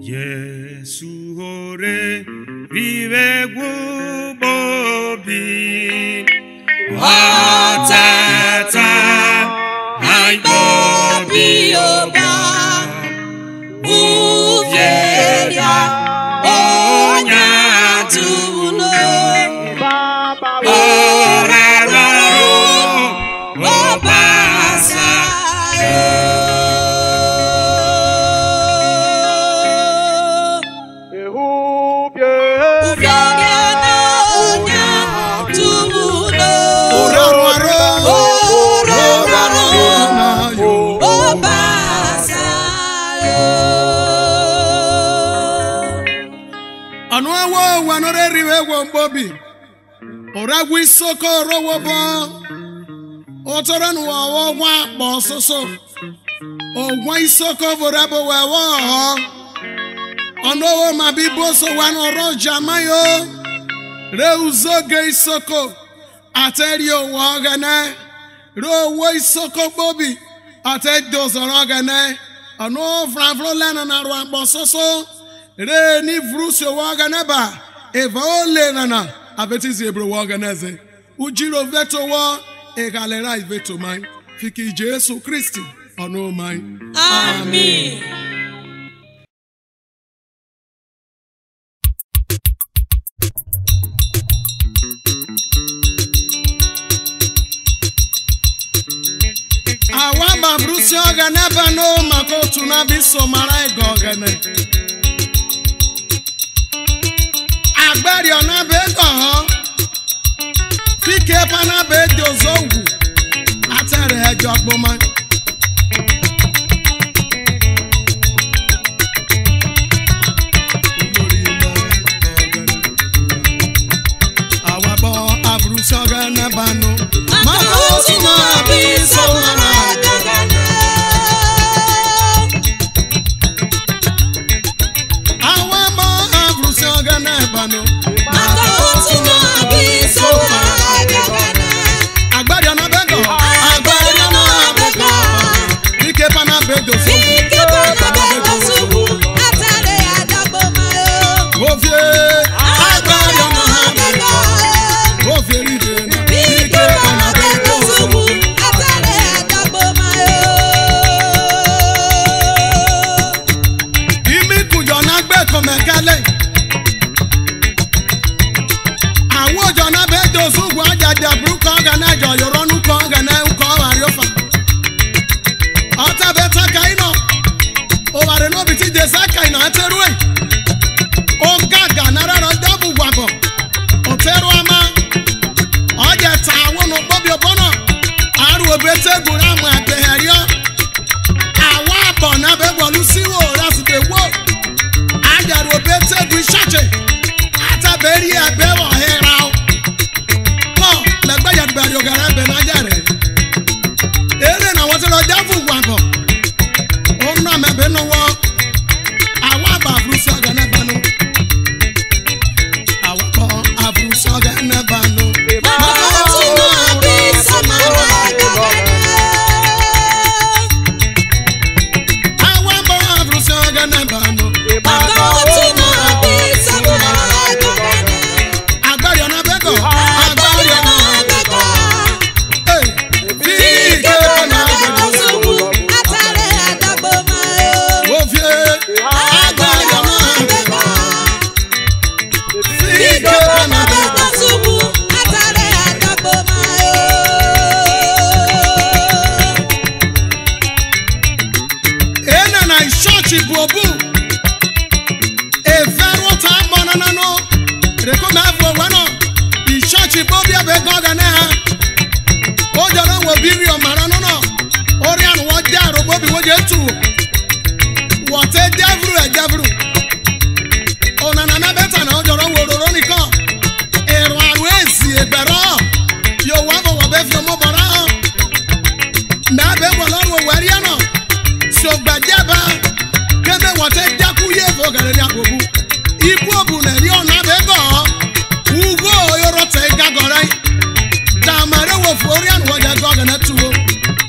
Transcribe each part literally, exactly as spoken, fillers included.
Yesu ore vive gubobi Watata Hai bobi oba Uvyeria Onya tuno Oraro Obasa Bobby, Oragui Soko Rowobo, Otoran Wawa Bossoso, or Wai Soko Vorabo Wawa, Ono Mabiboso one or Jamayo, Reuzo Gay Soko, Aterio Wagane, Ro Wai Soko Bobby, Ated dos Oragane, Ano Franfrolan and Arwa Bossoso, Re Nivrusio Waganeba. Eva ole nana abeti zebro organize ujiro veto wa egalera veto mai fiki Jesu Kristi ono mai amen. Awamba brusi oganeba no makotu na biso mara egogene Agbari ona bego Fike pana bedo zogu Atere ejo gboma Awabo abruso gana banu Makosi na biso mara gagana Awabo abruso gana banu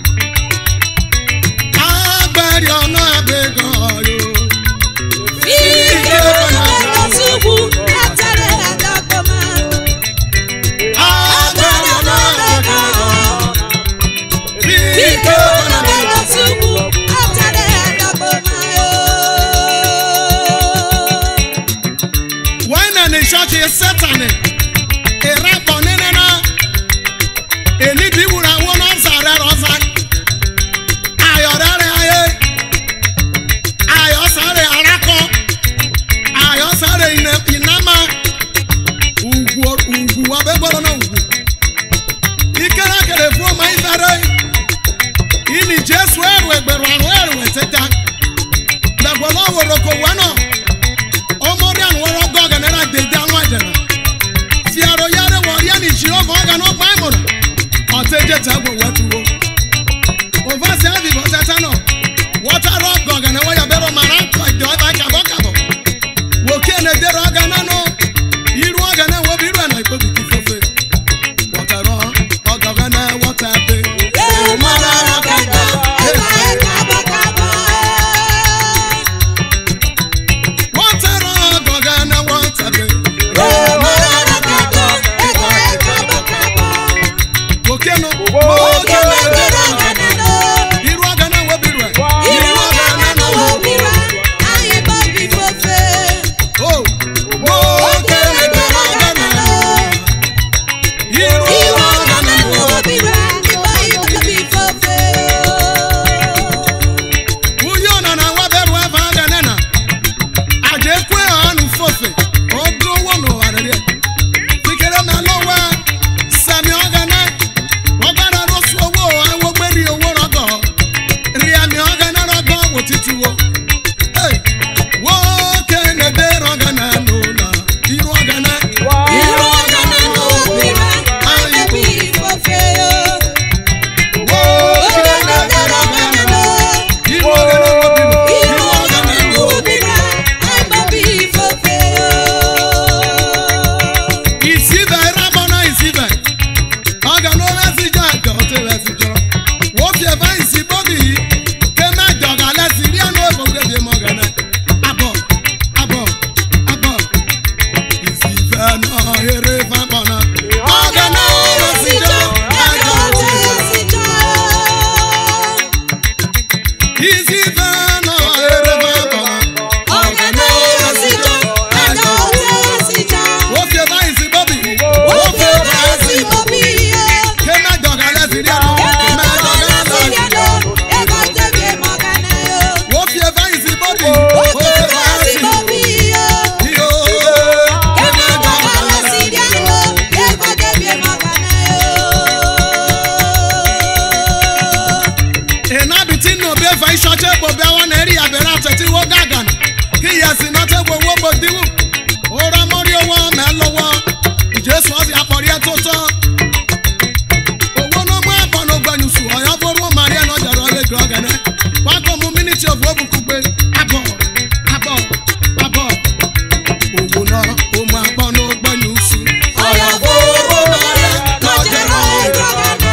Agbari ona bego yo Morocco wano. Omorian woro goga nera de danwa jana. Fiaro yare wariani shiro goga no paimona. Oteje tabo watuwo. Over seven bosetano. Water rock goga na waya bero maranko do ba kabo kabo. Wokene de roga na no. Iru goga na wo biru na ikobi kifofe. Water rock goga na water be. Eh mara kaka. Eh kabo kabo. Water rock goga na water be. Eh mara kaka. Eh kabo kabo. Wokeno. Wokene de roga na no. Iru goga na wo biru. Iru goga na wo biru. Aye baby fofe. Oh. Wokene de roga na no. Iru goga na wo biru. Uyona na waberu eva ganena. Ajekwe anu fofe. Odro wono arere. Fikere na lowa. Sami ogana. Ogana rosu owo awo gberi owo rogo. Riami ogana rogo wotituwo. Hey. Wo kene de rogana no na. Iru ogana. Iru ogana no bira. Aye bi fofe. Wo kene de rogana no. Iru ogana wo biru. Iru ogana no bira. Aye baby fofe. Isibe rabona isibe. Oga no lesi jaga o te lesi jo. Wo fi eba isi bobi. Ke ma doga lesi ri anu ebo de bi mo gana. Abo. Abo. Abo. Isibe no here fa bona. Oga no lesi jo. Jaga o te lesi jo. Isibe no here fa bona. Oga no lesi jo. Jaga o te lesi jo. Wo fi eba isi bobi. Wo fi eba isi bobi. Ke ma doga lesi ri anu. Ke ma doga lesi ri anu. Wo fi eba isi bobi. Wo fi eba isi bobi. Yo. Ke ma doga lesi ri anu. Ena biti no be fa isoche bo be wa na ri abera teti wo gagan. Ki yesi no te wo wo bo diwu. Ora mori owo me lowo. Jesu ati apori etoto. Owo no mo abo no gbanu su oya boru Maria no jaro le grogane. Wa ko mu minute of obu kugbe. Abo. Abo. Abo. Owo no o mo abo no gbanu su. Oya boru Maria no jaro le grogane.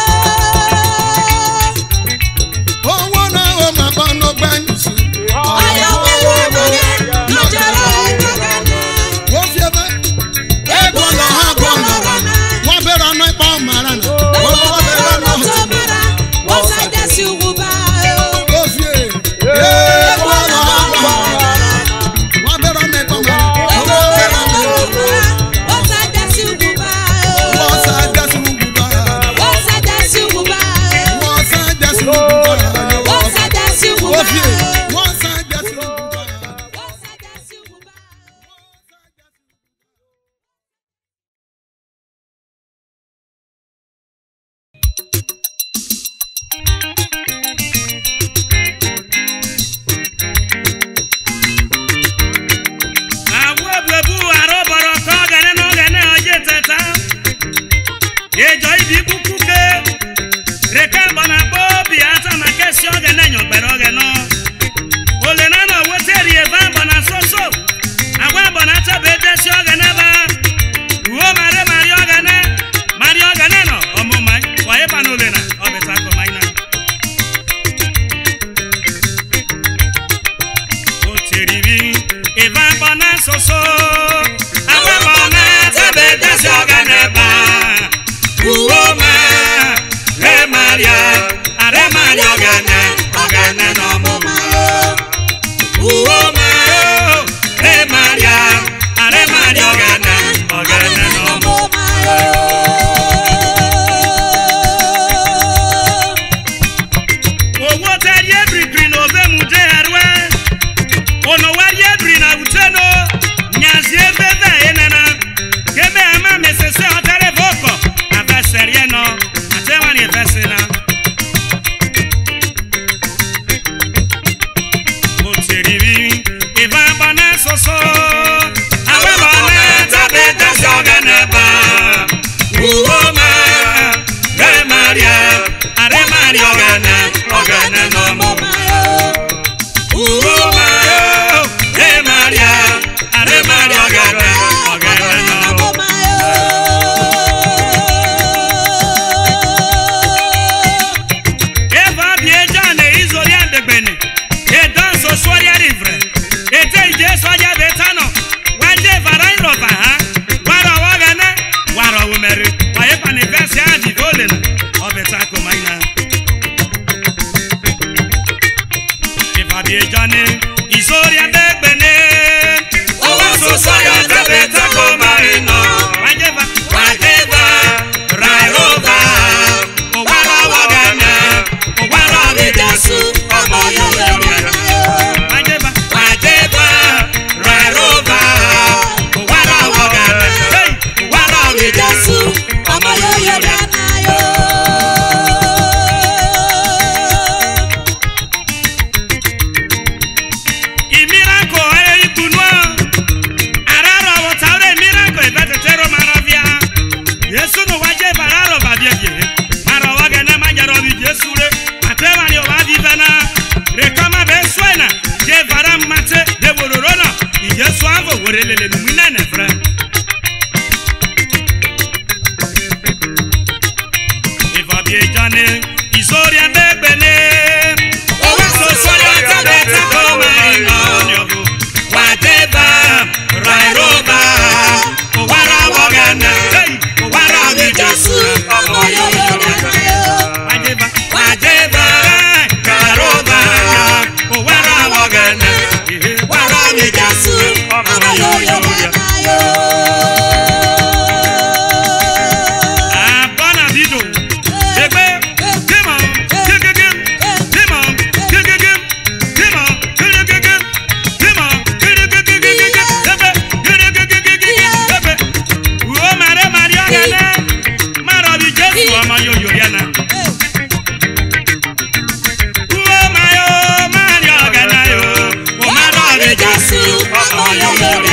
Owo no o mo abo no gbanu su. Oya boru Maria no jaro le grogane. Wo fi ebe. Ego lo ha bo no. Wa bera no ipa mara na. Wo wa bera no to. Wo fi e. Ego lo ha bo no. Wa bera no ipa mara. Wo bera no. Wo sa desi uguba. Wo sa desi uguba. Wo fi e. Wo sa desi uguba. Serivi so. Awemone tabete soganeba. Uoma. Re Maria. Are Maria ogana. Ogana no mo. Uoma. Re Maria. Are Maria ogana. Ogana no mo. Eva biejane izorian de bene. E danso soya livre. E te je soya betano. Wanje varai rova ha. Wara wagana. Wara umeri. Wae panivesi andi golena. Obetako maina. Eva biejane izorian de bene. Owa so soya de betako maina. Wanje va. Wanje va. Rai rova. Wara wagana. Wara bejasu. Omo yo yo. Wajeba. Wajeba. Rai rova. Wara wagana. Hey. Wara bejasu. Omo yo yo. Lele numina nefra. Eva biejane isoria bebene. Owa so soria tabete koma ino nyobu. Whatever rai roba. Owara wagana. Hey, owara bijasu. Omo yo yo yo. Whatever, whatever rai roba. Owara wagana. Owara bijasu. Yo, yo, yo, yo. Ah, bona vido. Ebe, tema, kegege, tema, kegege, tema, kegege, tema, kegege, ebe, kegege, ebe. Uo mare Maria gana, maro bi Jesu ama yo yo yana. Uo mayo Maria gana yo, o maro bi Jesu ama yo yo yana.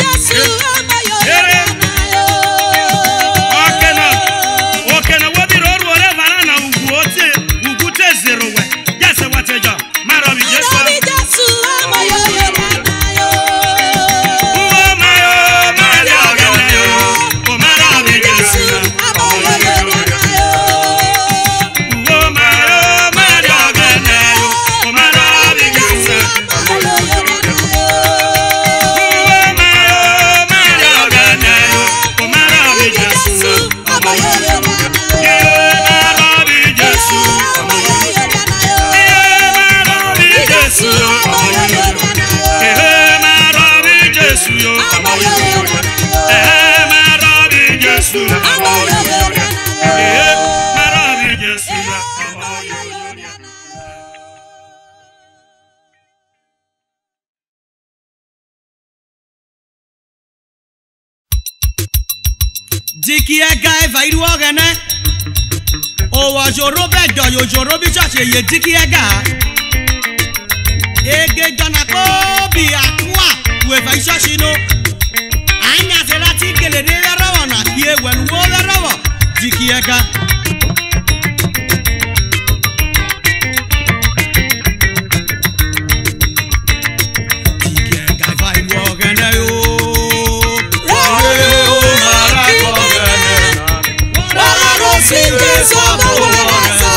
Walking, walking, walking, Jésù la ọmọ yòyòrìà náà. Mara bí Jésù la ọmọ yòyòrìà náà. Diki ega eva iru ogene. Owo joro bejo yo joro bi church ye diki ega. Ege jona ko bi akwa we fa church no. Anya se lati kele de rawo na kie wen wo rawo diki ega. Diki ega eva iru ogene yo. Jésù ọmọ wẹrẹ sọ,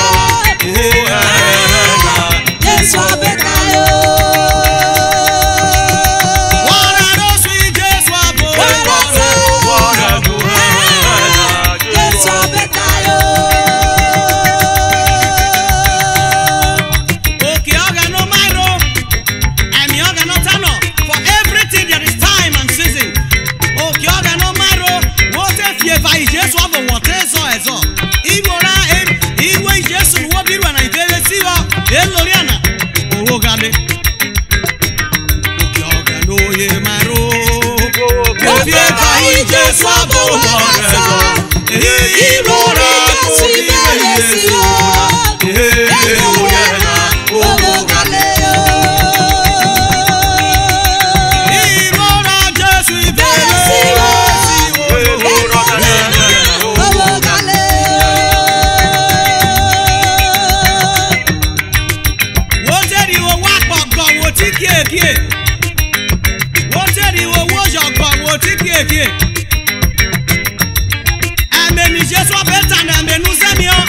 Jésù abẹ́tayọ̀. Wọ́n lọ sí Jésù ọmọ wẹrẹ sọ, Jésù abẹ́tayọ̀. Òkè ọ̀gá no mairo, ẹ̀mí ọ̀gá no tánà. For everything there is time and season. Òkè ọ̀gá no mairo, wọ́n tẹ̀ fi ẹ̀fà ìjésù ọ̀bọ̀ wọ́n tẹ̀ sọ ẹ̀sọ́. Ìwòrán ìwé ìjésù wọ́n bí wà náà ìbéèrè sí wa. Èlórí àná, owó gàdé. Òkè ọ̀gá no yé mairo. Wọ́n fi ẹ̀fà ìjésù ọ̀bọ̀ wọ́n tẹ̀ sọ. Ìwòrán Jésù ìbéèrè sí wa. Èlórí àná, owó gàdé. Ìwòrán Jésù ìbéèrè sí wa. Kie wọ́n tẹ̀lé owó ṣọ̀gbọ̀n wò tí kíyèkíyè. Ẹ̀mẹ̀mí Jésù ọ̀bẹ̀ta ní ẹ̀mẹ̀nú sẹ́mi ọ́.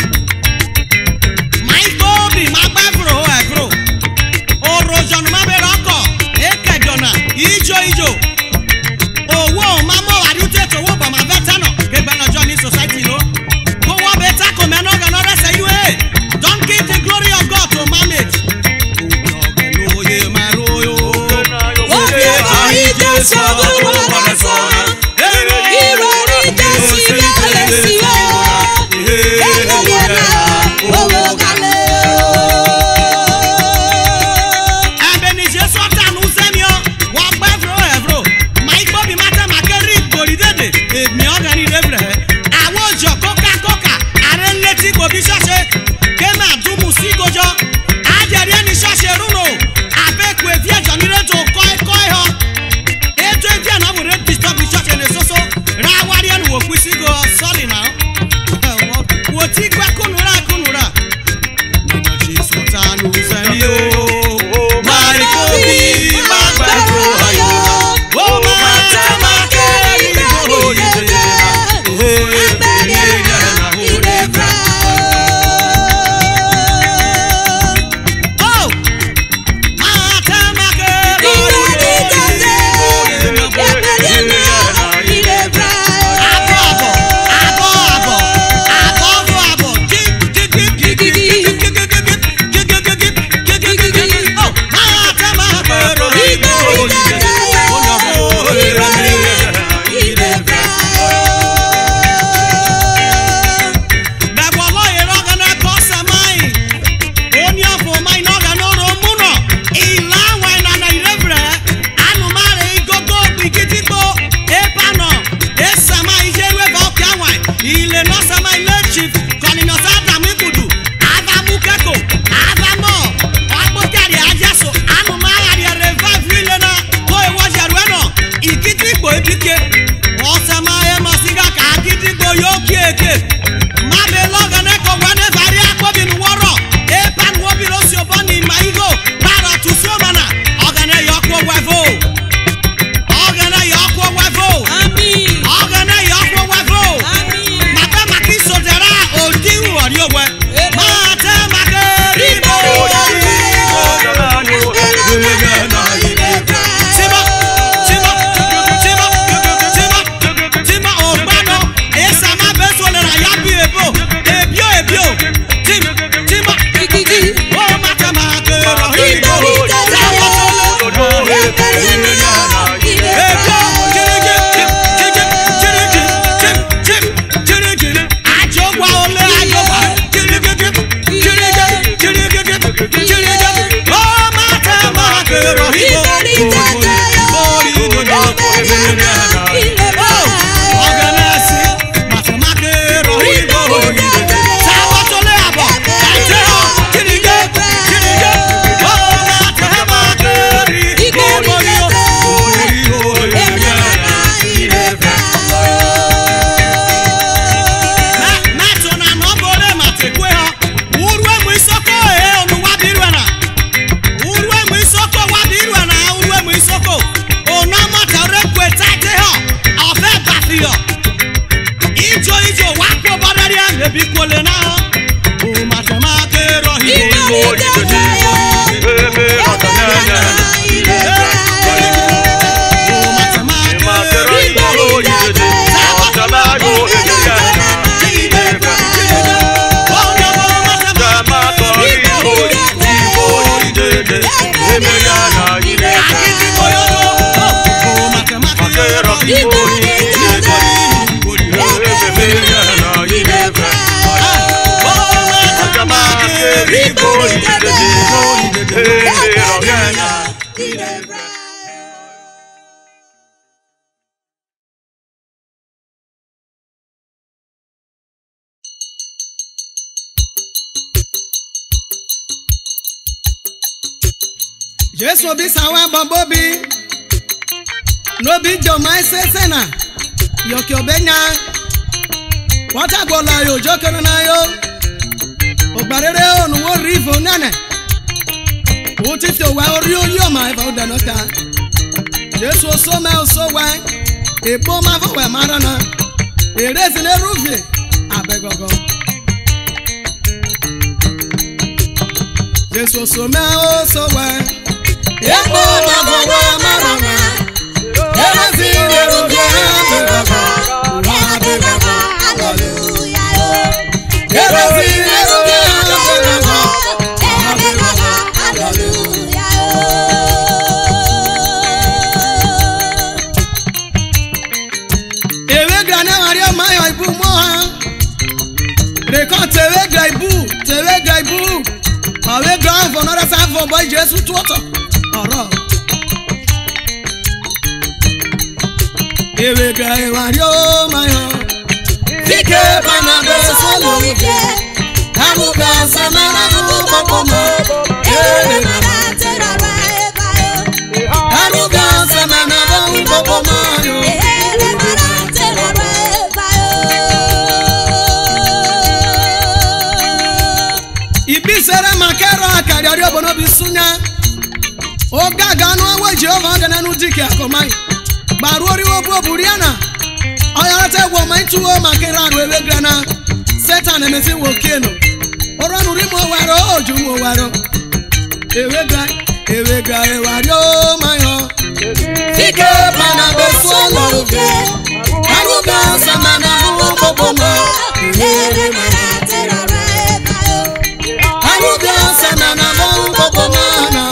Máìkóbì máa gbẹ́ fúrò ẹ̀fúrò. Òròjọ̀nù máa bẹ̀rẹ̀ ọkọ̀ èkẹ̀jọ̀nà ìjọ ìjọ. Owó máa mọ̀ àdúté tòwó bọ̀ máa bẹ́ tánà. Gbẹgbẹ́ lọ́jọ́ ní society ló. Kówó bẹ tako mẹ́nà ọ̀gá náà rẹ̀sẹ̀ yú ẹ̀. Don't give the glory of God to manage. Jésù ọmọ wẹrẹ sọ, ìrọ̀rí Jésù ìbéèrè sí wa. Èlórí àná, owó gàdé. Ẹ̀bẹ̀ ni Jésù ọ̀tànù sẹ́mi ọ́, wọ́n gbẹ́ fúró ẹ̀fúró. Màá ikọ́ bí máa tẹ́ máa kẹ́rì ìgbòrí dédé. Èmi ọ̀gá ni ìdè fìrẹ̀. Àwọn òjò kóká kóká, ààrẹ ń létí gbòbí ṣọ́ṣe. Kémà dùnmù sí gojọ́. Àjẹrí ẹni ṣọ́ṣe rúnò. Àbẹ́kù èfí ẹ̀jọ̀ ní rétò kọ́ ẹ̀kọ́ ẹ̀họ́. Ètò èfí àná wò ré disturb ṣọ́ṣe ní soso. Ra wárí ẹnu wò kú sí go sọ́ọ̀lì náà. Wò tí gbẹ́ kúnúra kúnúra. Nínú Jésù ọ̀tànù sẹ́mi o. Tima, Tima, Tima, Tima, Tima, Ogbano, Esa ma be ebikwole na o matemake rohi Ibo idede yo. Ebe na idede. o matemake Ibo idede. Jesu bi sawa bambobi no bi joma sesena yoki obenya wata gola yo jokana na yo ogbarere onu wo rivo nane o ti fi wa ori ori o ma fa da nota Jesu so me so wa ebo ma fo wa marana ere sine rufie abegogo Jesu so me o so wa ebo ma fo wa marana ere sine rufie abegogo abegogo Hallelujah. ere sine rufie abegogo ewe grana maria mayo ibu mo ha rekon tewe gra ibu tewe gra ibu awe gra for another time for boy Jesus to water oro ewe gra mario mayo fike bana be solo ike amuka samara mu popomo ere mama amuka samara mu popomo yo ibisere makero akari obono bisunya ogaga no awe Jehova gana nu dike akomai baru ori obo buriana oyarate wo mai tuwo makera ro ewe grana Satan emesi wo keno oranu rimo waro oju mo waro ewe gra ewe gra e wario mayo fike bana besolo ke aruga samana wo popomo ere mara aruga samana wo popomo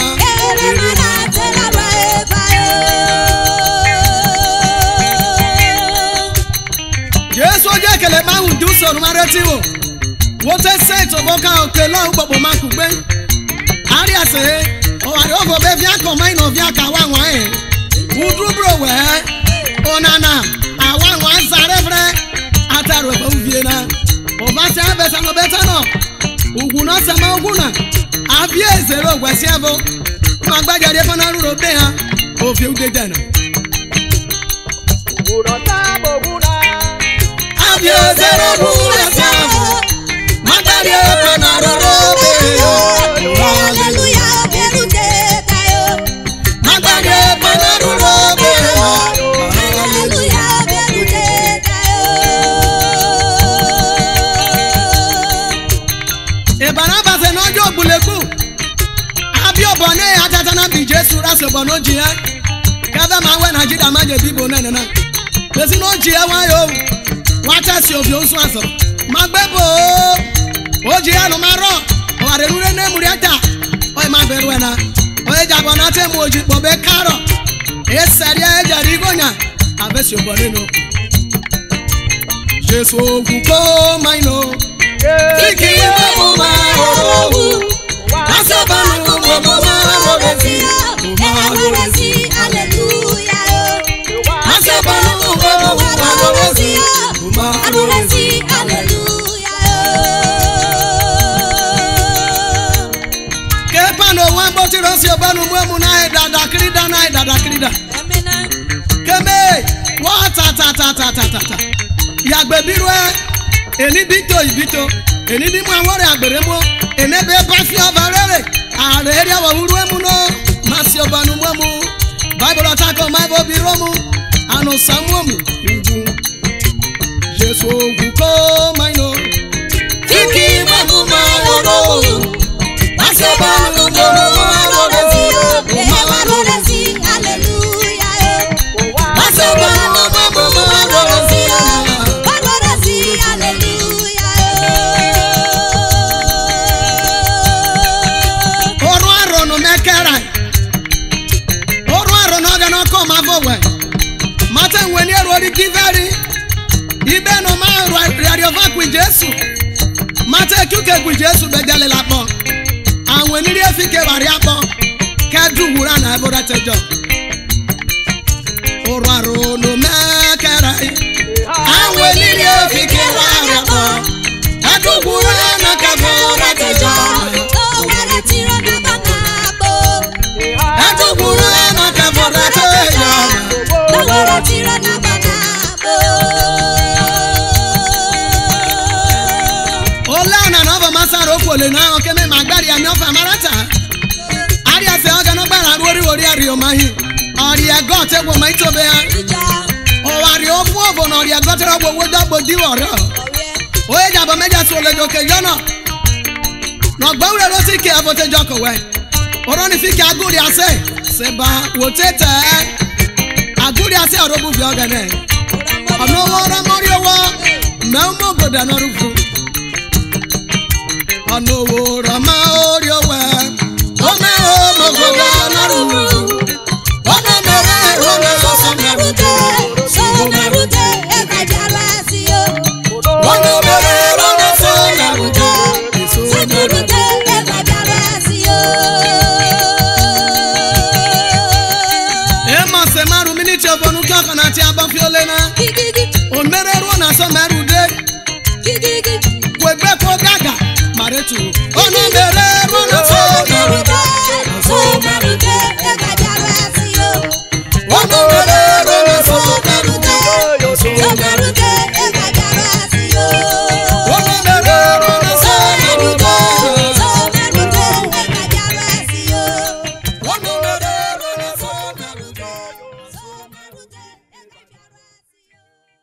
Jesu oje kele ma hu du so mareti wo wo te say to boka oke lo popo ma ku gbe ari ase o ari o go be fi akon mai no fi aka wa wan e udru bro we onana awa wan sare fre ataro ko vie na o ba se be sa no beta no ugu no se ma ugu na abi ezero gwesi avo ma gbaja de fana ru ro be ha o fi ude dana abi ezero ru ra sa matari fana ru ro be Hallelujah. matari fana ru ro be Ebaraba se no jo buleku abi obone atata na bi Jesu ra so bono ji e kada ma we Nigeria ma je bibo na na besi no ji e wa yo wa ta si obi osu aso ma gbebo o ji anu ma ro o are rure na muri ata o ma beru na o e jabo na te mu oji po be karo e seri e jari gonya abesi obone no Jesu ogu ko mai no Fiki mo ma o Asaba no mo mo ma o besi Hallelujah. Asaba no mo mo ma o besi Ke pa no wan bo ti ro si obanu mo mu na e dada krida na e dada krida Keme wa ta ta ta ta ta ta Ya gbe biru e eni bito ibito eni bi mu awore agbere mo ene be ba fi obarere are ere wa wuru emu no ma si obanu mo mu Bible attack on my body romu ano samuomu Jesu ogu ko mai no Iki mamuma oro. Maseba mamuma oro. Ewaroresi, hallelujah. Maseba mamuma oro. Waroresi, hallelujah. Oru aro no mekera. Oru aro no ga no come avowe. Mate nweni ero di kiveri. Ibe no ma radio va ku Jesu. Mate kuke ku Jesu bedele lapo. Àwọn ni re fi ke bari apo. Ka duwura na ebora tejo. Oru aro no mekera. Àwọn ni re fi ke bari apo. Ka duwura na ka ebora tejo. Oh, where it's your nabo. Adugura na ka ebora tejo. Oh, where it's your nabo. Ola na no ba masaro kwole na o keme magbari ami ofa marata. Ari ase o gana gbara ori ori ari o mahi. Ari e go te wo mai to be ha. O ari o fu ovo no ari e go te ro wo do bo di oro. O e ja ba meja so le jo ke jona. No gba ure ro ti ke abote jo ko we. Oro ni fi ke aguri ase. Se ba wo tete. Aguri ase oro bu bi o gane. Ono wo ro mori owo. Me mo goda no rufu. Ono wo ro ma ori owe. O me o mo goda no rufu. Ono me re ro me so so me rufu. So merute, eka jarasi yo. Ono me re ro me so me rufu. So merute, eka jarasi yo. E ma se maru mini che bonu ka kana ti aba fiole na. Gigi, O mere ro na so meru de. gigi, Kwe gbe ko gaga. Maretu. Ono me re ro na so me rufu. so merute, eka jarasi yo. Ono me re ro na so me rufu. So merute, eka jarasi yo. Ono me re ro na so me rufu. So merute, eka jarasi yo. Ono me re ro na so me rufu. So merute, eka jarasi yo.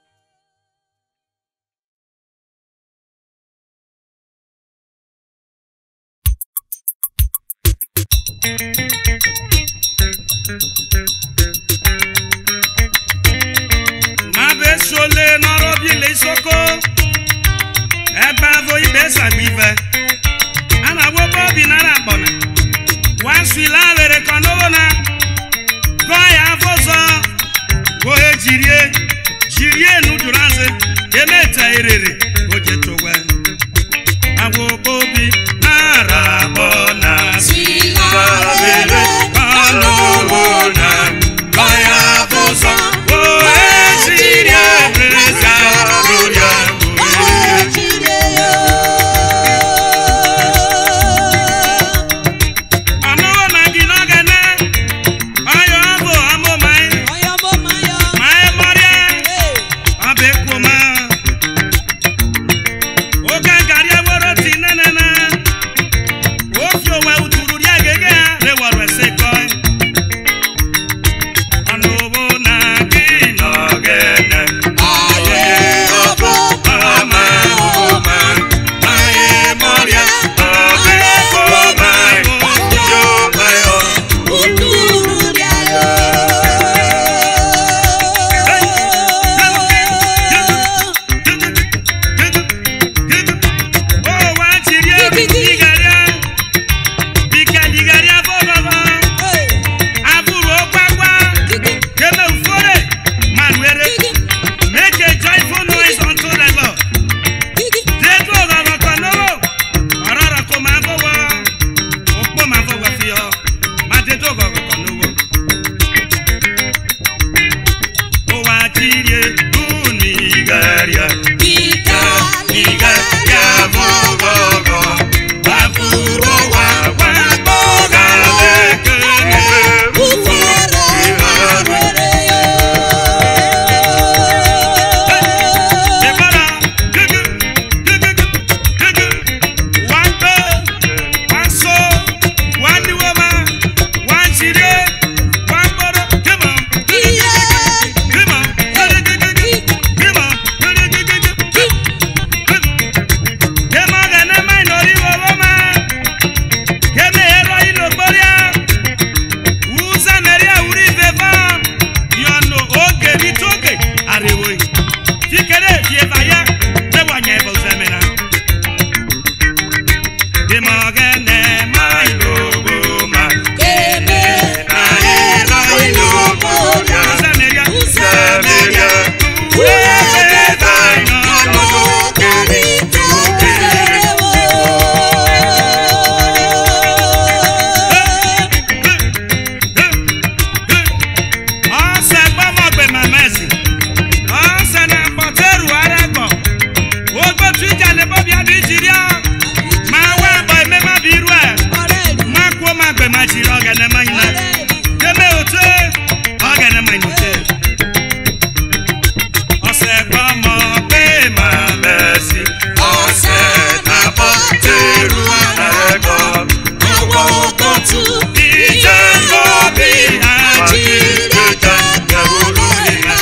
Mabe sole norobi le soko. Eba vo ibe sabive. Ana wo bobi na na bona. Wansi la vere konona. Goya foso. Go he jirie. Jirie nu duranze. Emeta erere. Oje towe. Awo bobi na ra bona. Sila vere konona. Goya foso. Go he jirie. Reza roya. Ano mangino gane. Ayo abo amo mai. Mai moria. Abe kuma. jiria ma wa ba me ma birua ma ko ma gbe ma jira ga na ma ina deme ote ga na ma inote ose pa mo pe ma besi ose na po teru na go awo ko tu ije go bi aji de ta ga ulu ni na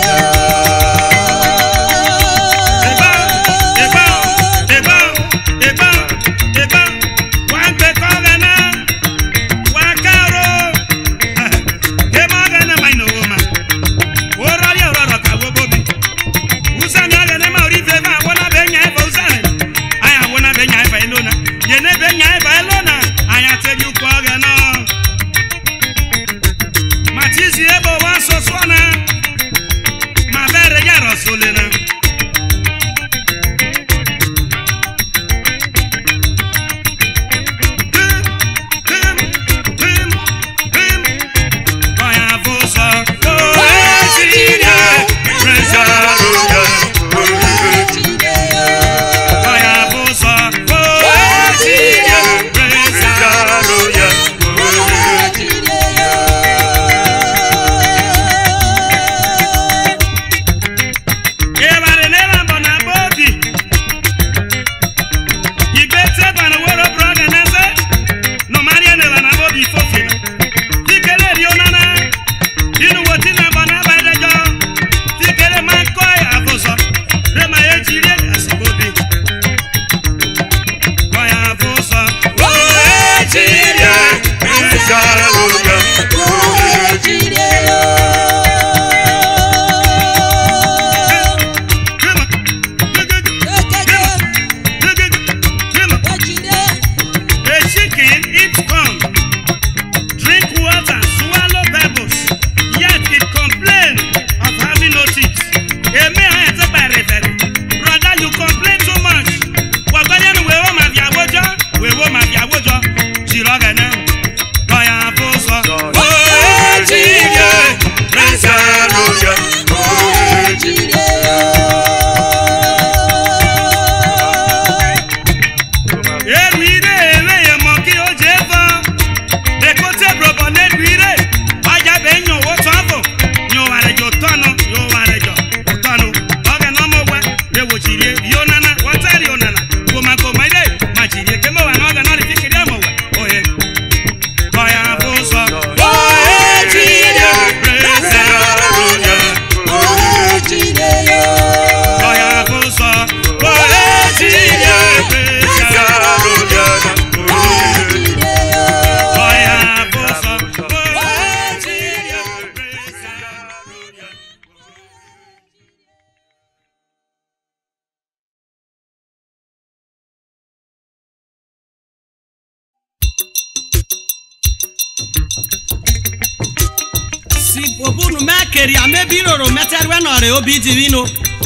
obi divino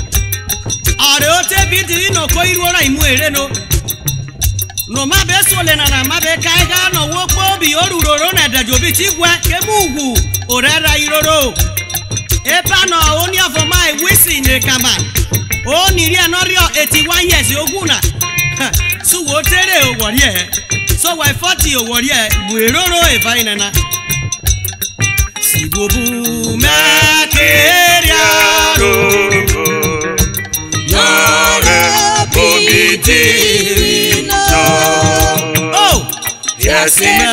are ote bi divino ko iruora imu ere no no ma be so le na na ma be kai ga no wo po bi oruroro na dajo bi ti gwa ke mu ugwu orara iroro e pa no oni of my wisi ne kama o ni ri no rio eighty-one years oguna su wo tere o wori e so why forty o wori e bu eroro e fa inana Sibobu makeriaro Yore bobidino Oh Yes me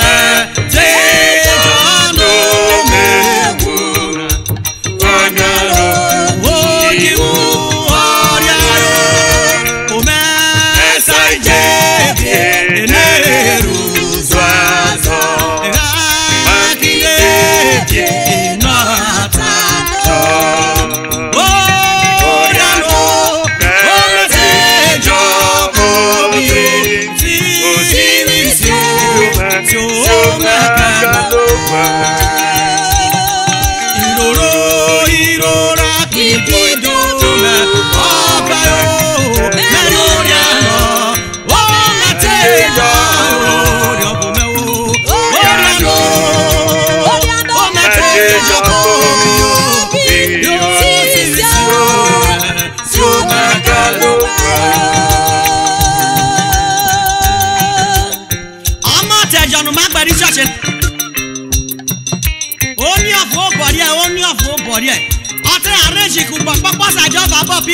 Tejono mewu Wanaro Ogimu Oriaro Ome Saijebie Eneru Zwazo Oh,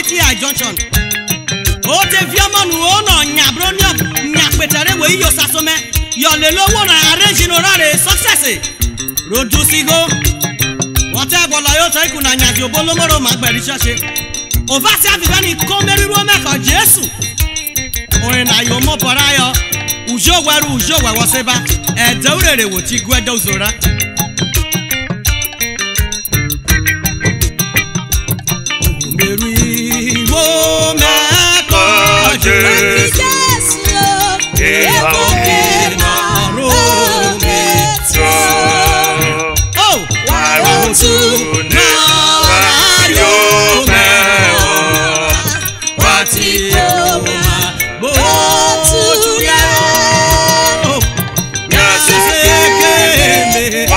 T I junction. O te viamonu o no nyabro nya petere we yo sasome. Yo le lowo na arrange no rare success. Rodusigo. Whatever la yo tai kuna nya jo bolomoro magberi chase. Ova se avivani komeri ro meka Jesu. Oye na yo mo parayo. Ujo waru ujo wa waseba. E deurere wo ti gwedo zora. Umeri wo meka Jesu. E ha na ro metro. Oh, why to na yo me. Wati yo ma bo to ya. Oh, yes is a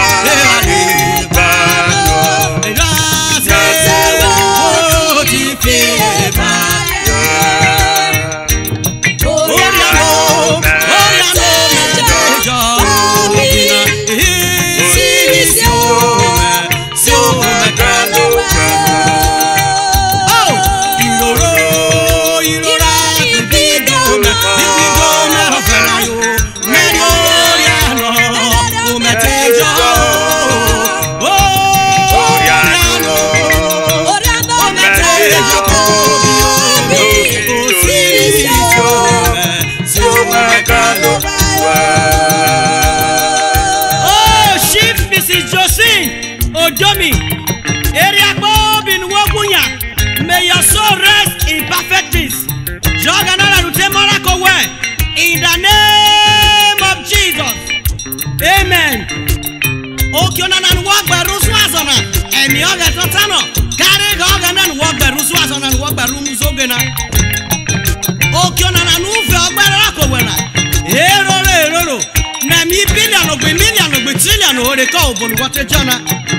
Odomi, area Bobin Wagunya, may your soul rest in perfect peace. Joganala Rutemorako way, in the name of Jesus. Amen. Okionan and walk by Ruswazana, and Yoga Totano, carry Hogan and walk by Ruswazana and walk by Rumuzogena. Okionan and Ufa Barako winner. Hero, hero, Nami billion of million of Brazilian or the cow, but what a jana.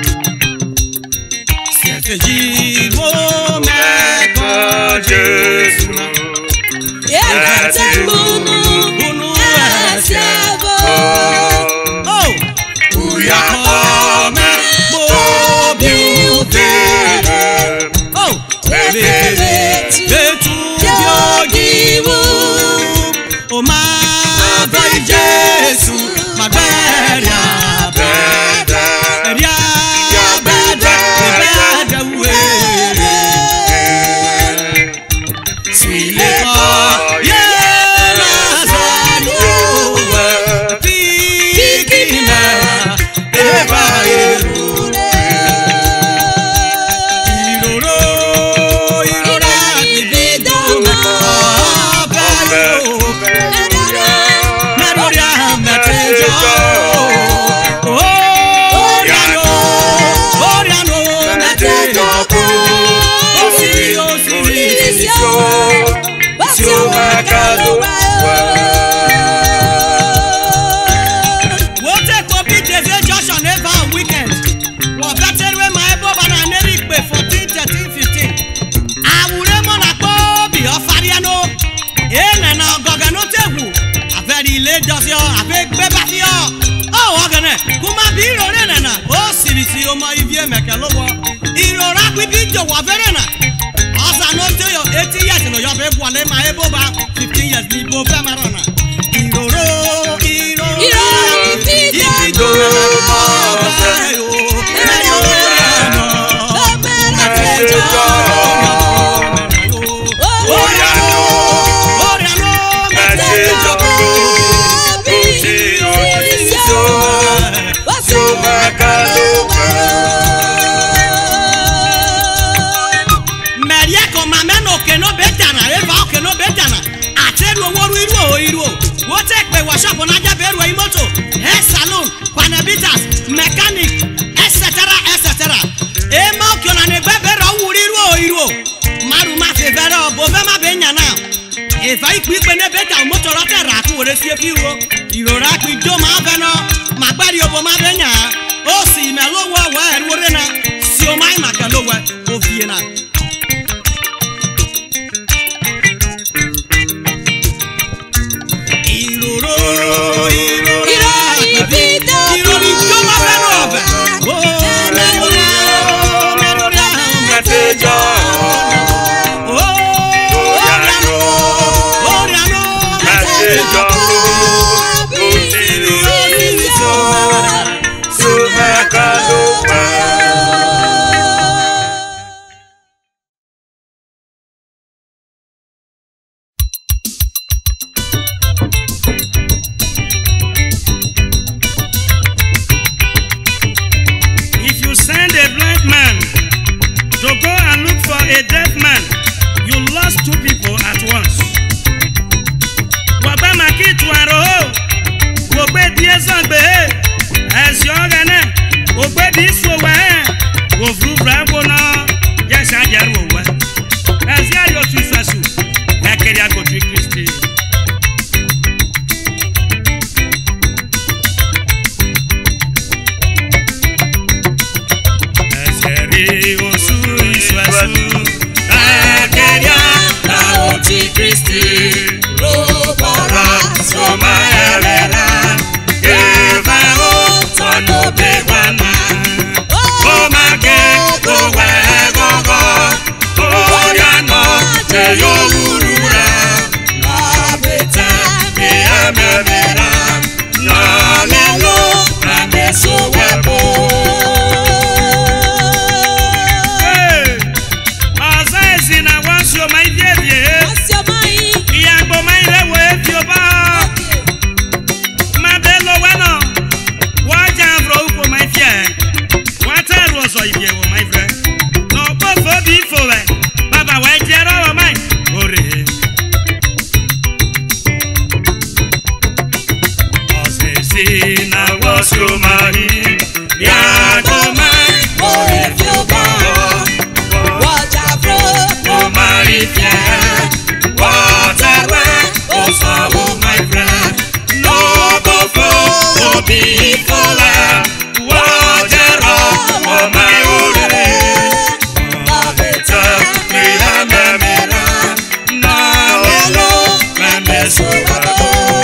Jiwo meko Jesu Yekate bunu bunu asiabo Oh Uyako meko biutere Oh Bebe Betu biogiwu Oma Bai Jesu Maberia Beria fifteen years ni bo fe marona iroro iroro iroro ifido ayo ayo no metejo oriano oriano metejo bi o so makalo Maria como ameno que no betana eva que no betana ateru oworu iru o iru wo take pe workshop na ja beru e moto hair salon panabitas mechanic etc etc e ma o kio na ne gbe beru oworu iru o iru maru ma fe beru bo be ma be nya na e fa iku ipe ne beta moto ro te ra ku ore si e firu irora ku jo ma be no ma gbari obo ma be nya o si me lowo wa eru ore na si o mai maka lowo o fie na Oh once. Wagba maki tuaro. Wogbe die zangbe. As yogane. Wogbe di sowe. Wovru bravo na. Yes, I get over. As ya yo twisasu. Ekeri agodri Christi. Ekeri osu iswasu. Ekeri agodri Christi. Robara soma erera. Eva o tono bewana. Oh my God, go where go go. Oh ya no, te yo urura. Na beta me amera. Na lelo na beso webo. Hey, azazi na wasio my baby. Wasio my. Iagbo my lewe fioba. Ma belo wano. Waja bro uko my fie. So if you were my friend, no before before, Baba, why did I my ore? Osesina was your money, Yagoma, or if you go, what I brought, oh my friend, what I want, also my friend, no before, oh before. Oh my ore, na beta me amera, na lelo me beso wabo.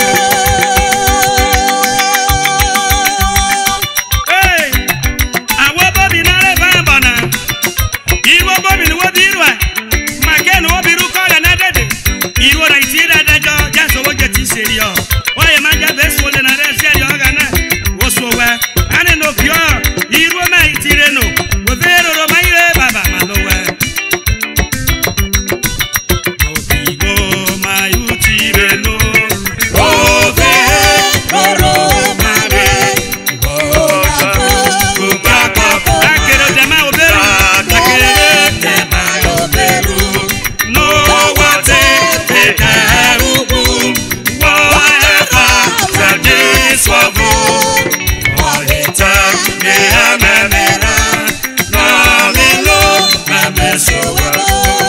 Hey, awo bobi na le bambana, iwo bobi ni wo birwa, maken wo biru kola na dede, iwo na itira dajo, jaso wo jeti serio, oye manja beso le na re serio gana, wo sowe, ane no pio. Iro mai tireno, wovero ro mai re baba malowe. Obigo mai utireno, wovero ro mare. Ubaba, akero dema oberu, akero dema oberu. No wate ete ubu, whatever that is wavu. Me amera, na lelo me beso wabo.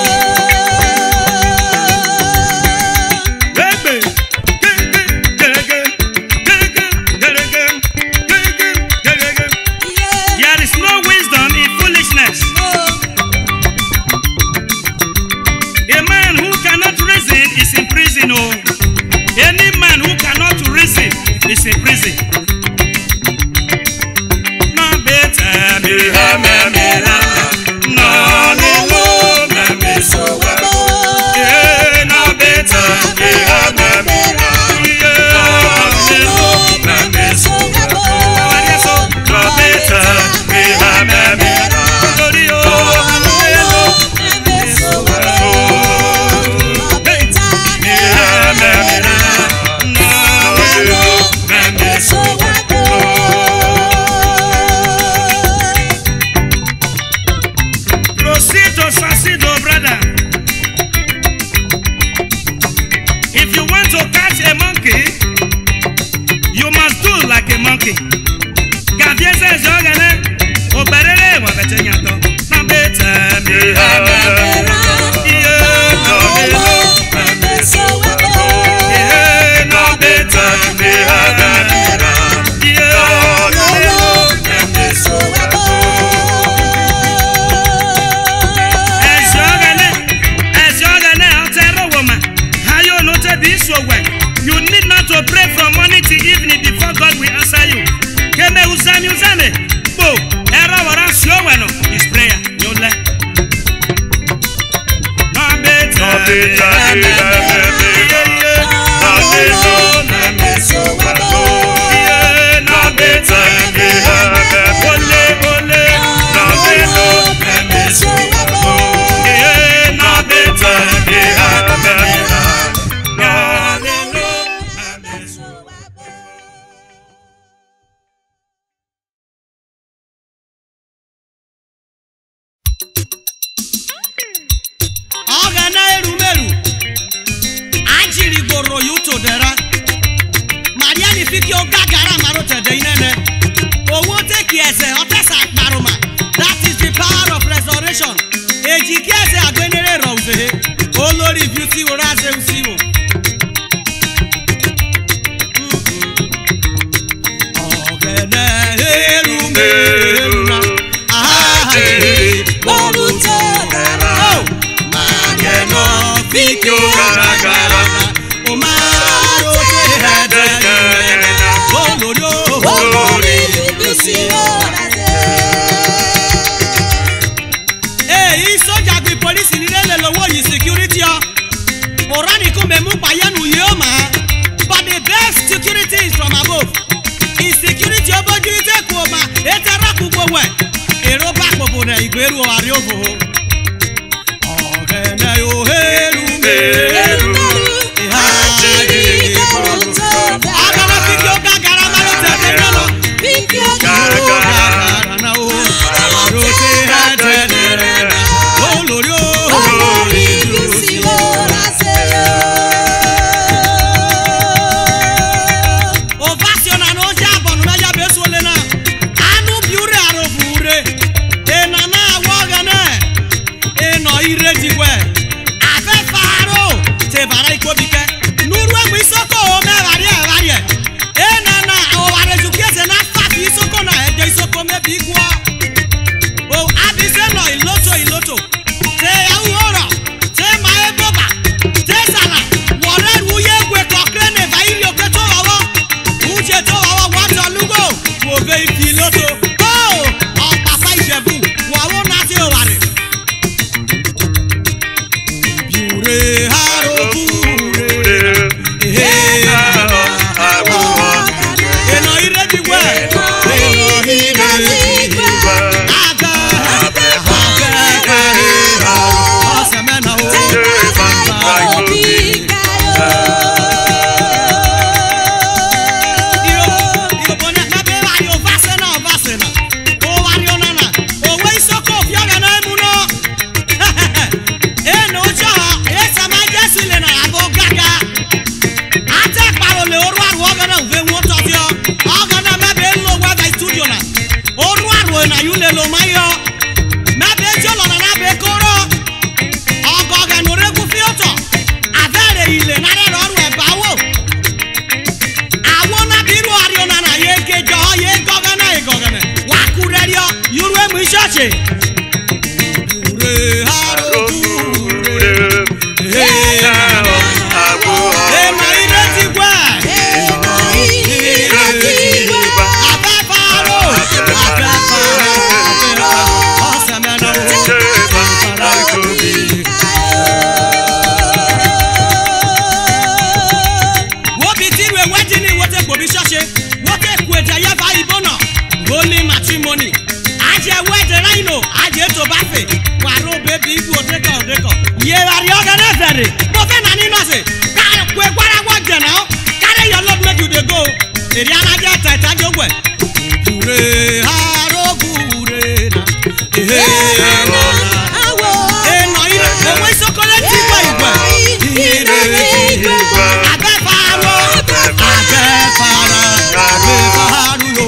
Baby, there is no wisdom in foolishness. A man who cannot reason is in prison. Oh, any man who cannot reason is in prison. Me amera, na lelo me beso wabo. Yeah, na beta me amera, yeah, na lelo me beso wabo. Na beta me amera, glorio na lelo me beso wabo. Me amera, na lelo me beso wabo. Sassido, brother. If you want to catch a monkey, you must do like a monkey. Gaviese jogane, oberere wa betenyato. Na beta me amera, yeah, na beta me so wabo. Yeah, na beta me amera, yeah, na me so wabo. You need not to pray from morning to evening before God will answer you. Keme uzami uzame. Bo, era wara sio weno. His prayer, you let. No better. No better. No better. No better. Ole ole. No better. No better. fiki o gagara maro tede inene. Owo take ese otesa akparuma. That is the power of resurrection. Ejiki ese agbenere rose. Olori beauty ora se usiwo. Ogene erume eruna. Ah, Boruto gara. oh, mageno fiki o gagara. O maro te hede. Olori o. Olori bibisi orase. Hey, soja gbe police ni lele lowo yi security o. Orani ko me mu payanu ye o ma. But the best security is from above. Is security oboju ite ku o ma. Ete raku gbowo e. Ero ba popo na igberu o ari ofo. Ogene o heru me. Achiri boruto gara. Agara fiki o gagara maro te de lolo. Fiki o Gagara na o. Maro te hede. Olori o. Olori bibisi orase. Ovation and oja abonu na ya besu ole na. Anu biure arofure. E na na awoga na. E no ire jiwe. Afe faro. Te bara ikobike. Nuru emu isoko o me bari e bari e. E na na o ware jukiese na fafi isoko na eje isoko me bi gwo. O abise no iloto iloto. Te aworo. Te ma eboba. Te sala. Wore ruye gwe kokrene va iri oketo wawo. Uche to wawo wato lugo. Wo ve ifi loto. Oh! O papa Ijebu. Wawo na ti o ware. Biure haro bure. Eh. Eno ire jiwe. Eno ire jiwe. Aga. Aga. Osemena o. Io io bone na be wa yo vasena vasena. O wario nana. O we isoko fioga na emuno. E no jo, e sama Jesu le na abo gaga. Ate paro le oru aru oga na uve won to ti o. Oga na me be lo wa by studio na. Oru aru na yu le lo mayo. Me be jo lo na na be koro. Oga ga no regu fioto. Avere ile na re oru e bawo. Awon na biru ario na na ye kejo ye goga na ye goga na. Wa kurerio yuru emu isoche. Ure haro bure. Eh. Eh ma ire ti gwa. Abe faro. Abe faro. Osemena o. Wo bi ti we wedding ni wo te gbobi sose. Wo te ku eja ye fa ibono. Holy matrimony. Aje wedding rhino. Aje to bafe. Waro baby ibu odeka odeka. Ye ari oga na fere. Mo fe na ni no se. Ka kwe gwara wo je na o. Carry your love make you dey go. Eri ana je tata jogwe. Bure haro bure na. Eh. Eh no ire. Owo isokole ti gwa igwe. Ire. Abe faro. Abe faro. Abe faro yo.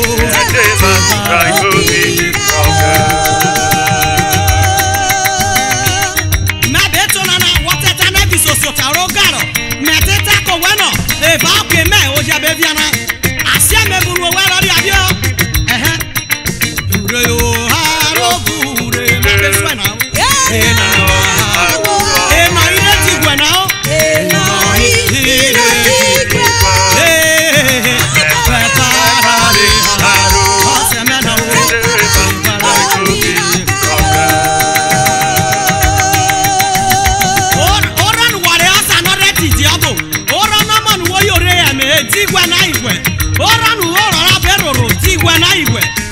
Me beto na na wateta na bisoso taro garo. Me teta ko weno. E ba ke me o ja be biana. Asia me buru we lori abio. Eh eh. Bure yo haro bure. Me be so na. Eh na na. Eh na ire ti gwe na o. Eh na ire ti gwe. Eh. Preparare haro. Osemena o. Oran ware asa no reti diabo. Oran no man wo yore ya me ti gwa na igwe. Oran wo rara beroro ti gwa na igwe.